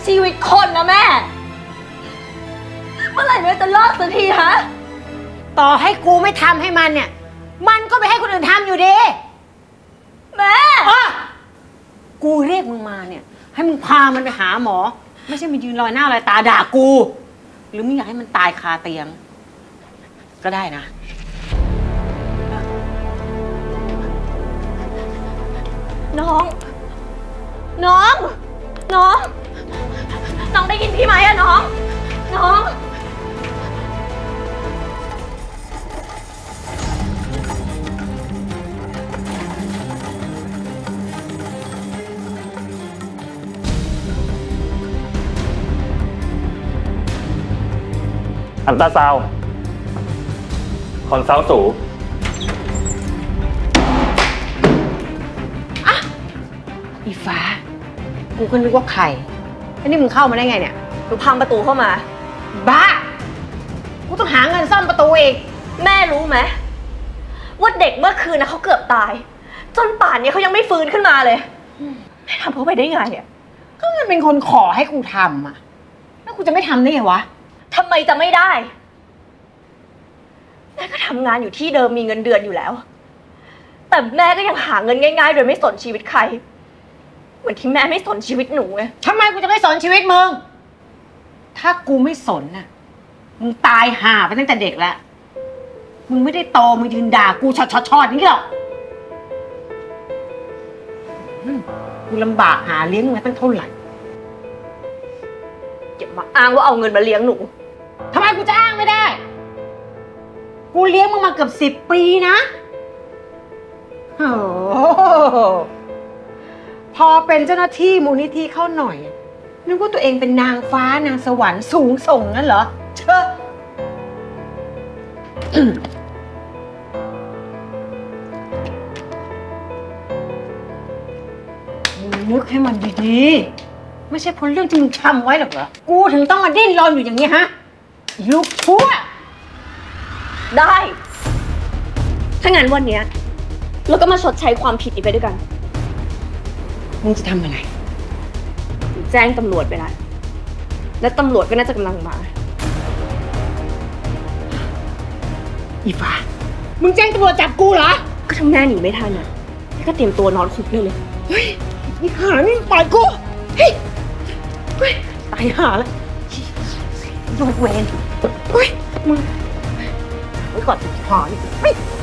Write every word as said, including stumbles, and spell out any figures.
ชีวิตคนนะแม่เมื่อไหร่แม่จะเลิกสักทีฮะต่อให้กูไม่ทำให้มันเนี่ยมันก็ไปให้คนอื่นทำอยู่ดีแม่กูเรียกมึงมาเนี่ยให้มึงพามันไปหาหมอไม่ใช่มายืนลอยหน้าลอยตาด่ากูหรือมึงอยากให้มันตายคาเตียงก็ได้นะน้องน้องน้องน้องได้ยินพี่ไหมอะน้องน้องอันตราซาวด์คอนซัลท์สูอะอีฟ้ากูก็นึกว่าใครแล้วนี่มึงเข้ามาได้ไงเนี่ยหนูพังประตูเข้ามาบ้ากูต้องหาเงินซ่อมประตูอีกแม่รู้ไหมว่าเด็กเมื่อคืนนะเขาเกือบตายจนป่านนี้เขายังไม่ฟื้นขึ้นมาเลยแม่ทำเขาไปได้ไงอ่ะก็มันเป็นคนขอให้กูทำอ่ะแล้วกูจะไม่ทำได้ไงวะทำไมจะไม่ได้แม่ก็ทำงานอยู่ที่เดิมมีเงินเดือนอยู่แล้วแต่แม่ก็ยังหาเงินง่ายๆโดยไม่สนชีวิตใครเหมือนที่แม่ไม่สนชีวิตหนูไงทำไมกูจะไม่สนชีวิตมึงถ้ากูไม่สนน่ะมึงตายห่าไปตั้งแต่เด็กแล้วมึงไม่ได้โตมึงยืนด่ากูชอดๆนี่หรอกกูลำบากหาเลี้ยงมาตั้งเท่าไหร่อย่ามาอ้างว่าเอาเงินมาเลี้ยงหนูทำไมกูจะอ้างไม่ได้กูเลี้ยงมึงมาเกือบสิบปีนะโอ้พอเป็นเจ้าหน้าที่มูลนิธิเข้าหน่อยนึกว่าตัวเองเป็นนางฟ้านางสวรรค์สูงส่งนั่นเหรอเชอะมึงนึกให้มันดีๆไม่ใช่เพราะเรื่องที่มึงทำไว้หรอกเหรอกูถึงต้องมาดิ้นรนอยู่อย่างนี้ฮะลูกชั่วได้ถ้างั้นวันนี้เราก็มาชดใช้ความผิดนี้ไปด้วยกันมึงจะทำอะไรแจ้งตำรวจไปแล้วและตำรวจก็น่าจะกำลังมาอีฟ้ามึงแจ้งตำรวจจับกูเหรอก็ทำแม่หนีไม่ทันอ่ะก็เตรียมตัวนอนคุกเลยเลยเฮ้ยอีห่านี่ปล่อยกูเฮ้ยเฮ้ยตายห่าแล้วโดนเวรเฮ้ยมึงไว้ก่อนห่านี่